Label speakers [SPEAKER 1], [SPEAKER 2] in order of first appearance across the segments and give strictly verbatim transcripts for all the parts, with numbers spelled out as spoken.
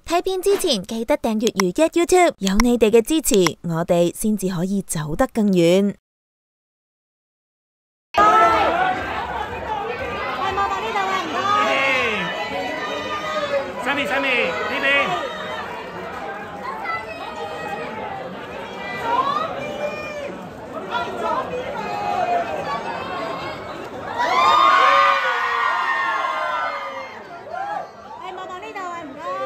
[SPEAKER 1] 睇片之前記得訂閱如一 YouTube， 有你哋嘅支持，我哋先至可以走得更遠。
[SPEAKER 2] 係望到呢度啊，唔該。
[SPEAKER 3] Sammy Sammy 呢邊。
[SPEAKER 2] 係望到呢度啊，唔該。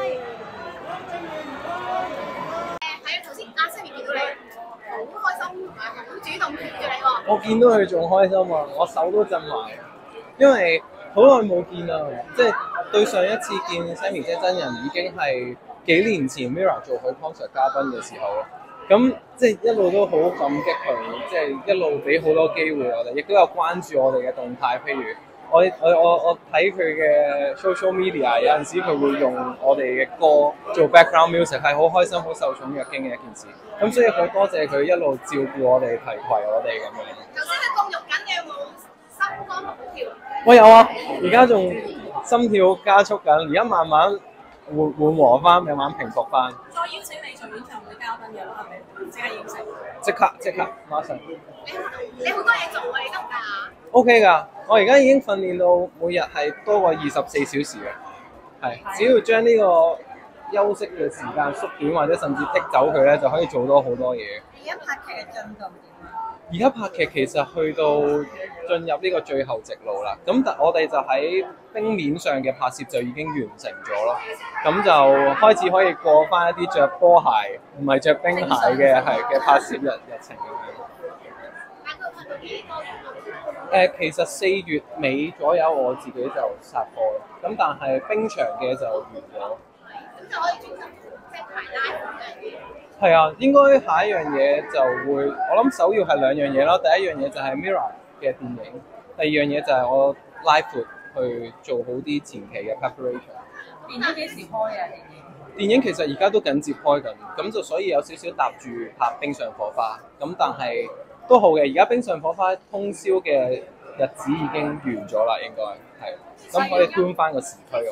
[SPEAKER 4] 係啊，頭先阿 Sammy 見到你，好開心同埋好主動貼住你喎。
[SPEAKER 5] 我見到佢仲開心啊，我手都震埋，因為好耐冇見啦，即係對上一次見 Sammy 姐真人已經係幾年前 Mirror 做佢 concert 嘉賓嘅時候咯。咁即係一路都好感激佢，即係一路俾好多機會我哋，亦都有關注我哋嘅動態。譬如我我我我睇佢嘅 social media， 有陣時佢會用我哋嘅歌做 background music， 係好開心、好受寵若驚嘅一件事。咁所以好多謝佢一路照顧我哋、提攜我哋咁樣。
[SPEAKER 4] 頭先佢咁肉緊，你有冇心肝好跳？
[SPEAKER 5] 我有啊，而家仲心跳加速緊，而家慢慢緩緩和翻，慢慢平復翻。
[SPEAKER 6] 再邀請你做演唱會嘉賓嘅啦，係咪？即刻應承。
[SPEAKER 5] 即刻即刻，馬上。
[SPEAKER 4] 你你好多嘢做啊，你得唔得啊
[SPEAKER 5] O K 㗎，我而家已經訓練到每日係多過二十四小時嘅，係只要將呢個休息嘅時間縮短或者甚至剔走佢咧，就可以做到好多嘢。
[SPEAKER 6] 而家拍劇嘅進度點啊？
[SPEAKER 5] 而家拍劇其實去到進入呢個最後直路啦，咁但我哋就喺冰面上嘅拍攝就已經完成咗咯，咁就開始可以過翻一啲着波鞋唔係着冰鞋嘅係嘅拍攝日日程咁樣。
[SPEAKER 4] 但佢拍到幾多？
[SPEAKER 5] 誒，其實四月尾左右我自己就殺播啦，咁但係冰場嘅就完咗。
[SPEAKER 4] 咁就可以專心即係排 live 嗰樣嘢。
[SPEAKER 5] 係啊，應該下一樣嘢就會，我諗首要係兩樣嘢咯。第一樣嘢就係 Mirror 嘅電影，第二樣嘢就係我 live 去做好啲前期嘅 preparation。
[SPEAKER 6] 電影幾時開啊？電影？
[SPEAKER 5] 電影其實而家都緊接開緊，咁就所以有少少搭住拍冰上火花，咁但係都好嘅。而家冰上火花通宵嘅日子已經完咗啦，應該係，咁可以搬翻個時區喎。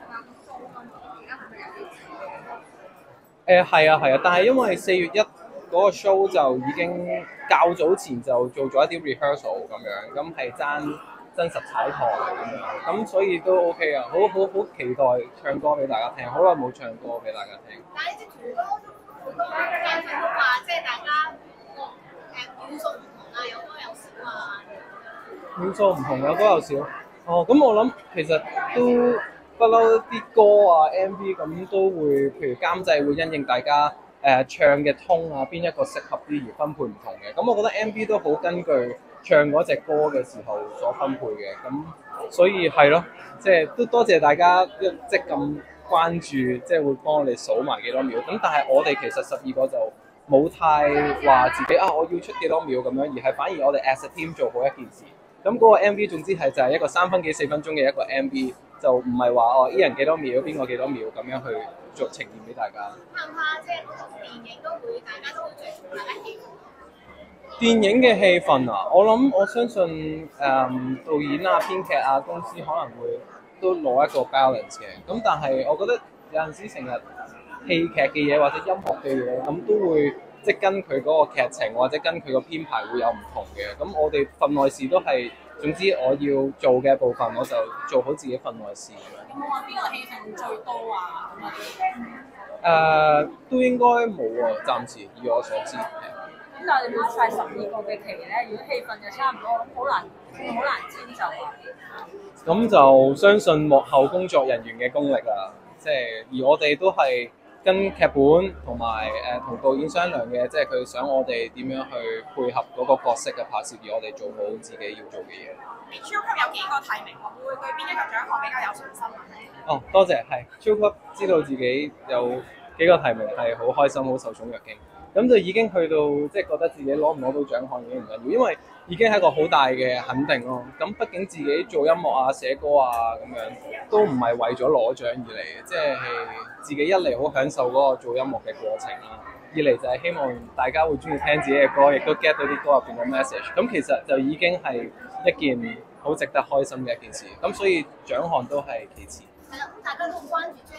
[SPEAKER 5] 誒係啊係啊，但係因為四月一嗰個 show 就已經較早前就做咗一啲 rehearsal 咁樣，咁係爭真實踩台咁樣，咁所以都 OK 啊，好好好期待唱歌俾大家聽，好耐冇唱歌俾大家聽。
[SPEAKER 4] 但係呢啲團歌好多鏡頭都話，即係大家個誒秒數唔同啊，有多有少啊。
[SPEAKER 5] 秒數唔同，有多有少。哦，咁我諗其實都。不嬲啲歌啊 M V 咁都會，譬如監製會因應大家誒、呃、唱嘅 tone 啊，邊一個適合啲而分配唔同嘅。咁我覺得 M V 都好根據唱嗰隻歌嘅時候所分配嘅。咁所以係咯，即係都多謝大家一即咁關注，即係會幫我哋數埋幾多秒。咁但係我哋其實十二個就冇太話自己啊，我要出幾多秒咁樣，而係反而我哋 as a team 做好一件事。咁嗰個 M V 總之係就係一個三分幾四分鐘嘅一個 M V。就唔係話哦，依人幾多秒，邊個幾多秒咁樣去做呈現俾大家。
[SPEAKER 4] 怕唔怕即係嗰套電影都會，大家都會最重大家氣氛？
[SPEAKER 5] 電影嘅氣氛啊，我諗我相信誒、嗯、導演啊、編劇啊、公司可能會都攞一個 balance 嘅。咁但係我覺得有陣時成日戲劇嘅嘢或者音樂嘅嘢，咁都會即係跟佢嗰個劇情或者跟佢個編排會有唔同嘅。咁我哋份內事都係。總之我要做嘅部分，我就做好自己份內事咁樣。
[SPEAKER 6] 有冇話邊個戲份最多啊？咁啊
[SPEAKER 5] 誒，都應該冇喎，暫時以我所知。
[SPEAKER 6] 咁但係你拍晒十二個嘅期咧，如果戲份就差唔多，咁好難，好難遷就啊。
[SPEAKER 5] 咁就相信幕後工作人員嘅功力啦，即係而我哋都係跟劇本同埋誒同導演商量嘅，即係佢想我哋點樣去配合嗰個角色嘅拍攝，而我哋做好自己要做嘅嘢。
[SPEAKER 4] 你超級有幾個提名，會唔會對邊一個獎項比較有信心啊？
[SPEAKER 5] 哦，多謝，係超級知道自己有幾個提名係好開心、好受寵若驚。咁就已經去到即係覺得自己攞唔攞到獎項已經唔緊要，因為已經係一個好大嘅肯定咯。咁畢竟自己做音樂啊、寫歌啊咁樣，都唔係為咗攞獎而嚟，即係自己一嚟好享受嗰個做音樂嘅過程啦，二嚟就係希望大家會中意聽自己嘅歌，亦都 get 到啲歌入邊嘅 message。咁其實就已經係一件好值得開心嘅一件事，咁所以獎項都係其次。
[SPEAKER 4] 係啦，咁大家都好關注 J 姐嗰邊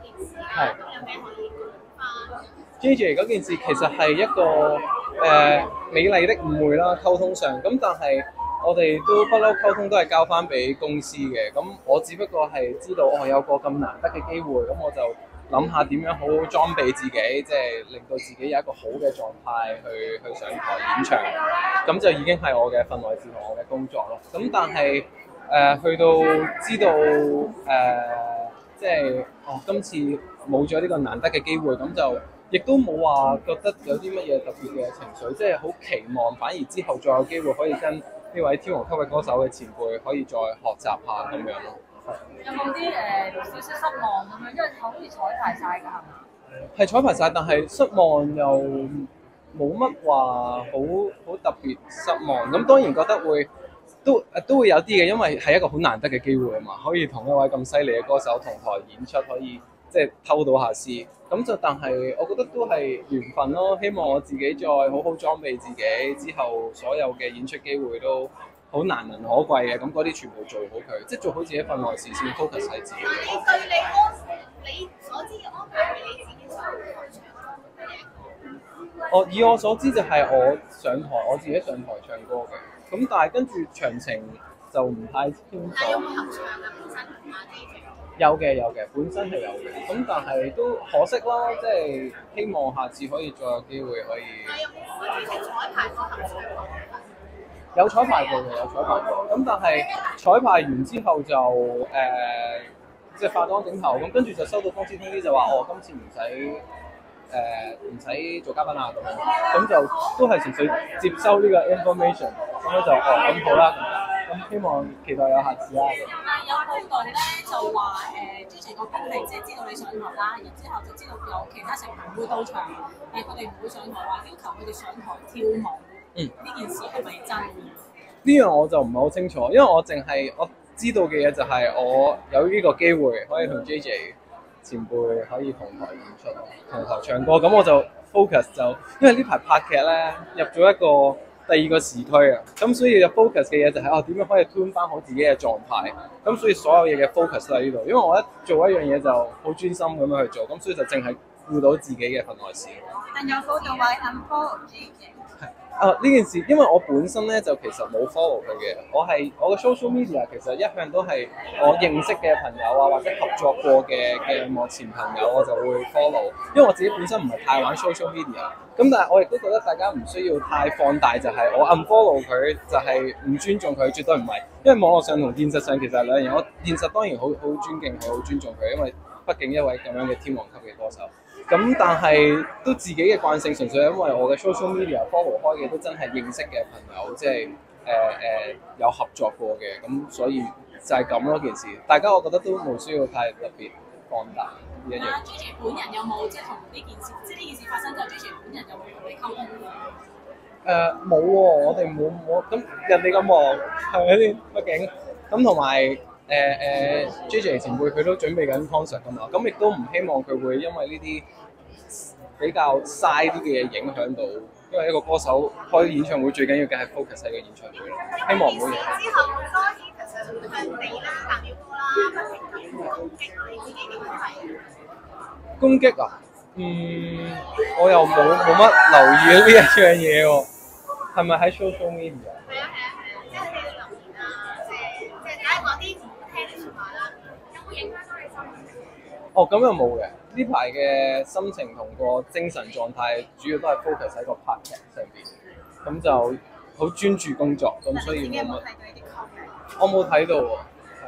[SPEAKER 4] 件事啦，
[SPEAKER 5] 係
[SPEAKER 4] 咁有咩可以講翻？
[SPEAKER 5] J J 嗰件事其實係一個誒、呃、美麗的誤會啦，溝通上咁，但係我哋都不嬲溝通都係交翻俾公司嘅。咁我只不過係知道我、哦、有個咁難得嘅機會，咁我就諗下點樣好好裝備自己，即係令到自己有一個好嘅狀態去去上台演唱。咁就已經係我嘅份內事同我嘅工作咯。咁但係誒、呃、去到知道誒、呃、即係哦今次冇咗呢個難得嘅機會，咁就亦都冇話覺得有啲乜嘢特別嘅情緒，即係好期望，反而之後再有機會可以跟呢位天王級嘅歌手嘅前輩可以再學習下咁樣咯。
[SPEAKER 6] 有冇啲誒少少失望咁樣？因為好似彩排晒㗎係嘛？
[SPEAKER 5] 係彩排晒，但係失望又冇乜話好好特別失望。咁當然覺得會都誒都會有啲嘅，因為係一個好難得嘅機會啊嘛，可以同一位咁犀利嘅歌手同台演出，可以即係偷到下師。咁就但係我覺得都係緣分咯。希望我自己再好好裝備自己，之後所有嘅演出機會都好難能可貴嘅。咁嗰啲全部做好佢，即係做好自己份內事先 focus 喺自己。
[SPEAKER 4] 但係你對你安你所知嘅安排係你自己上台唱
[SPEAKER 5] 我以我所知就係我上台，我自己上台唱歌嘅。咁但係跟住詳情就唔太清楚。
[SPEAKER 4] 但係有冇合唱嘅本身同阿 J J？
[SPEAKER 5] 有嘅有嘅，本身係有嘅。咁但係都可惜啦，即係希望下次可以再有機會可以。
[SPEAKER 4] 但係有冇 J J 彩排過合唱過？
[SPEAKER 5] 有彩排過嘅，有彩排過。咁但係彩排完之後就誒、呃，即係化妝整頭，咁跟住就收到公司通知就話，哦，今次唔使誒唔使做嘉賓啊咁樣，咁就都係純粹接收呢個 information，咁咧就哦咁好啦，咁希望期待有下次啦。
[SPEAKER 6] 但係有報道咧就話誒 J J 個經理即係知道你上台啦，然之後就知道有其他成員會到場，但係佢哋唔會上台話要求佢哋上台跳舞。
[SPEAKER 5] 嗯，
[SPEAKER 6] 呢件事係咪真嘅？
[SPEAKER 5] 呢樣我就唔係好清楚，因為我淨係我知道嘅嘢就係我有呢個機會可以同 J J 前輩可以同台演出，同台唱歌，咁我就 focus 就，因為呢排拍劇咧入咗一個第二個時區啊，咁所以就 focus 嘅嘢就係哦點樣可以 tune 翻好自己嘅狀態，咁所以所有嘢嘅 focus 都喺呢度，因為我一做一樣嘢就好專心咁樣去做，咁所以就淨係顧到自己嘅份內事。
[SPEAKER 6] 但有報道話 unfollow J J。
[SPEAKER 5] 啊！呢件事，因為我本身咧就其實冇 follow 佢嘅，我係我嘅 social media 其實一向都係我認識嘅朋友啊，或者合作過嘅嘅幕前朋友，我就會 follow。因為我自己本身唔係太玩 social media，咁但係我亦都覺得大家唔需要太放大，就係我 unfollow 佢就係唔尊重佢，絕對唔係。因為網絡上同現實上其實係兩樣。我現實當然好好尊敬佢，好尊重佢，因為畢竟一位咁樣嘅天王級嘅歌手。咁但係都自己嘅慣性，純粹係因為我嘅 social media follow 開嘅都真係認識嘅朋友，即係誒誒有合作過嘅，咁所以就係咁咯件事。大家我覺得都冇需要太特別放大呢一樣。
[SPEAKER 6] 啊 J J 本人有冇即係同呢件事，即係呢件事發生之後 J J 本人有冇同你溝通過？
[SPEAKER 5] 誒冇喎，我哋冇冇咁人哋咁忙係咪先？畢竟咁同埋誒誒 J J 前輩佢都準備緊 concert 㗎嘛，咁亦都唔希望佢會因為呢啲比較嘥啲嘅嘢影響到，因為一個歌手開演唱會最緊要嘅係 focus 喺個演唱會咯，希望唔好影響。
[SPEAKER 4] 之後多啲其實向你啦、藍表哥啦，不停咁攻擊你自己點睇？
[SPEAKER 5] 攻擊啊？嗯，我又冇冇乜留意呢一樣嘢喎，係咪喺 social media？
[SPEAKER 4] 係啊係啊係啊，即係你嘅留言啊，即係即係睇講啲唔聽嘅説話啦，有冇影響到你心情？
[SPEAKER 5] 哦，咁又冇嘅。呢排嘅心情同個精神狀態主要都係 focus 喺個拍劇上邊，咁就好專注工作，咁所以冇乜。我冇睇到喎，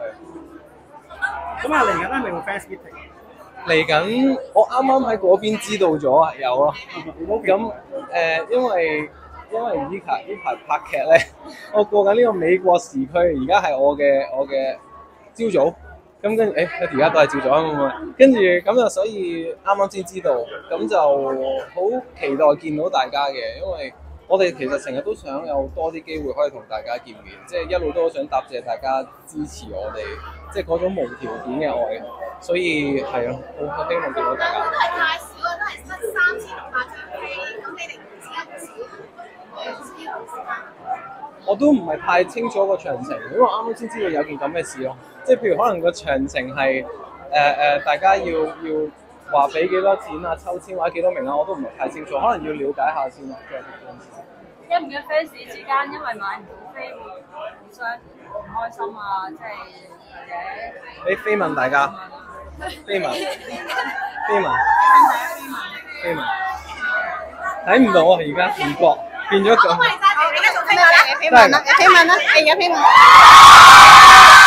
[SPEAKER 5] 係。
[SPEAKER 3] 咁啊，嚟緊係咪會 fans meeting？
[SPEAKER 5] 嚟緊，我啱啱喺嗰邊知道咗啊，有啊。咁誒、呃，因為因為呢排呢排拍劇咧，我過緊呢個美國時區，而家係我嘅我嘅朝早。咁跟住，誒，而家都係照咗啊嘛，跟住咁就所以啱啱先知道，咁就好期待見到大家嘅，因為我哋其實成日都想有多啲機會可以同大家見面，即係一路都好想答謝大家支持我哋，即係嗰種無條件嘅愛，所以係咯，好希望見到大家。
[SPEAKER 4] 都係太少啊，都係得三千六百張飛，咁你哋唔知唔少，唔知唔知啊？
[SPEAKER 5] 我都唔係太清楚個詳情，因為我啱啱先知道有件咁嘅事咯。即係譬如可能個詳情係誒誒，大家要要話俾幾多錢啊、抽籤或者幾多名啊，我都唔係太清楚，可能要了解下先啊。即係
[SPEAKER 6] 驚唔驚 fans 之間因為買唔到飛會互相唔開心啊？即係或者
[SPEAKER 5] 你飛問大家，飛問，飛問，飛問，睇唔到啊！而家唔覺變咗咁。
[SPEAKER 4] 可唔可以揸住？而家仲飛問啦，
[SPEAKER 5] 飛問啦，
[SPEAKER 4] 飛問啦，而家飛問。